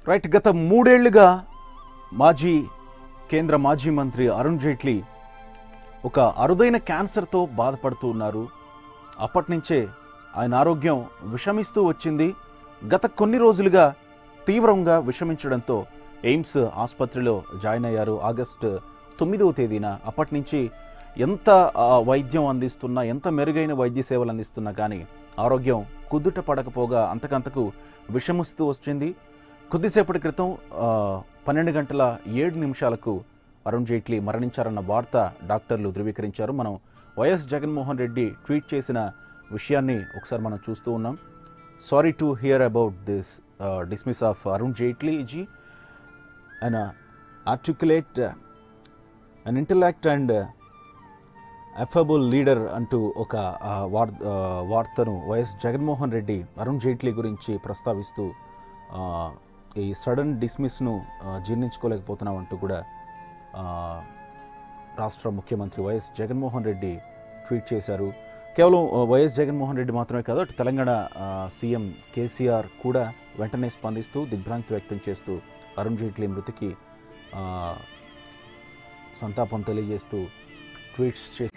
Right గత 3 ఏళ్లుగా కేంద్ర మాజీ మంత్రి అరుణ్ జైట్లీ ఒక అరుదైన క్యాన్సర్తో బాధపడుతూ ఉన్నారు. అప్పటి నుంచే ఆయన ఆరోగ్యం విషమిస్తూ వచ్చింది. గత కొన్ని రోజులుగా తీవ్రంగా విషమించడంతో ఎయిమ్స్ ఆసుపత్రిలో జాయిన్ అయ్యారు ఆగస్టు 9వ తేదీన. అప్పటి నుంచి ఎంత వైద్యం అందిస్తున్నా, ఎంత మెరుగైన వైద్య సేవలు అందిస్తున్నా కానీ ఆరోగ్యం కుదుట పడకపోగా అంతకంతకు విషమిస్తూ వచ్చింది. కొద్దిసేపటి క్రితం 12:07 అరుణ్ జైట్లీ మరణించారన్న వార్త డాక్టర్లు ధృవీకరించారు. మనం వైఎస్ జగన్మోహన్ రెడ్డి ట్వీట్ చేసిన విషయాన్ని ఒకసారి మనం చూస్తూ ఉన్నాం. Sorry to hear about this dismiss of Arun Jaitley ji, an articulate, an intellect and affable leader అంటూ ఒక వార్తను వైఎస్ జగన్మోహన్ రెడ్డి అరుణ్ జైట్లీ గురించి ప్రస్తావిస్తూ ఈ సడన్ డిస్మిస్ను జీర్ణించుకోలేకపోతున్నామంటూ కూడా రాష్ట్ర ముఖ్యమంత్రి వైఎస్ జగన్మోహన్ రెడ్డి ట్వీట్ చేశారు. కేవలం వైఎస్ జగన్మోహన్ రెడ్డి మాత్రమే కాదు, అటు తెలంగాణ సీఎం కేసీఆర్ కూడా వెంటనే స్పందిస్తూ దిగ్భ్రాంతి వ్యక్తం చేస్తూ అరుణ్ జైట్లీ మృతికి సంతాపం తెలియజేస్తూ ట్వీట్స్ చేసి